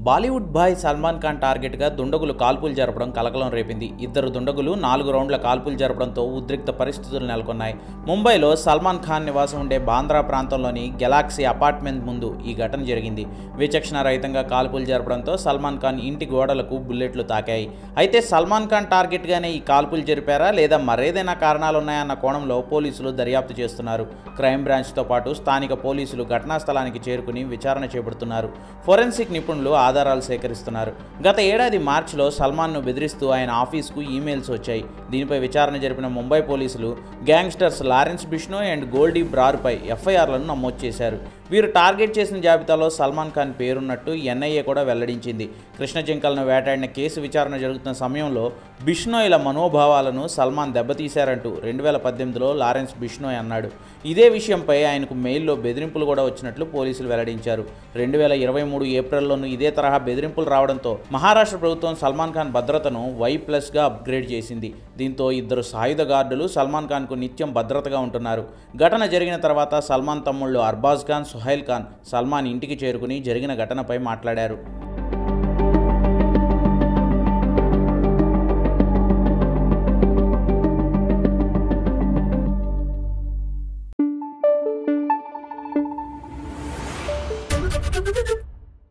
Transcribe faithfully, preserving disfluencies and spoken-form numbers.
Bollywood bye Salman Khan టార్గెట్గా దుండగులు కాల్పులు జరపడం కలకలం రేపింది. ఇద్దరు దుండగులు నాలుగు రౌండ్ల కాల్పులు జరపడంతో ఉద్రిక్త పరిస్థితులు నెలకొన్నాయి. ముంబైలో సల్మాన్ ఖాన్ నివాసం ఉండే బాంద్రా ప్రాంతంలోని గెలాక్సీ అపార్ట్మెంట్ ముందు ఈ ఘటన జరిగింది. విచక్షణ రహితంగా కాల్పులు జరపడంతో సల్మాన్ ఖాన్ ఇంటి గోడలకు బుల్లెట్లు తాకాయి. అయితే సల్మాన్ ఖాన్ టార్గెట్గానే ఈ కాల్పులు జరిపారా లేదా మరేదైనా కారణాలున్నాయన్న కోణంలో పోలీసులు దర్యాప్తు చేస్తున్నారు. క్రైమ్ బ్రాంచ్తో పాటు స్థానిక పోలీసులు ఘటనా స్థలానికి చేరుకుని విచారణ చేపడుతున్నారు. ఫోరెన్సిక్ నిపుణులు ఆధారాలు సేకరిస్తున్నారు. గత ఏడాది మార్చిలో సల్మాన్ను బెదిరిస్తూ ఆయన ఆఫీస్కు ఈమెయిల్స్ వచ్చాయి. దీనిపై విచారణ జరిపిన ముంబై పోలీసులు gangsters Lawrence Bishnoi and Goldy బ్రార్పై ఎఫ్ఐఆర్లను నమోదు చేశారు. వీరు టార్గెట్ చేసిన జాబితాలో సల్మాన్ ఖాన్ పేరున్నట్టు ఎన్ఐఏ కూడా వెల్లడించింది. కృష్ణ జింకలను వేటాడిన కేసు విచారణ జరుగుతున్న సమయంలో బిష్నోయ్ల మనోభావాలను సల్మాన్ దెబ్బతీశారంటూ రెండు వేల పద్దెనిమిదిలో లారెన్స్ బిష్నోయ్ అన్నాడు. ఇదే విషయంపై ఆయనకు మెయిల్లో బెదిరింపులు కూడా వచ్చినట్లు పోలీసులు వెల్లడించారు. రెండు వేల ఇరవై మూడు ఏప్రిల్లోనూ ఇదే తరహా బెదిరింపులు రావడంతో మహారాష్ట్ర ప్రభుత్వం సల్మాన్ ఖాన్ భద్రతను వై ప్లస్గా అప్గ్రేడ్ చేసింది. దీంతో ఇద్దరు సాయుధ గార్డులు సల్మాన్ ఖాన్కు నిత్యం భద్రతగా ఉంటున్నారు. ఘటన జరిగిన తర్వాత సల్మాన్ తమ్ముళ్ళు అర్బాజ్ ఖాన్, సుహైల్ ఖాన్ సల్మాన్ ఇంటికి చేరుకుని జరిగిన ఘటనపై మాట్లాడారు.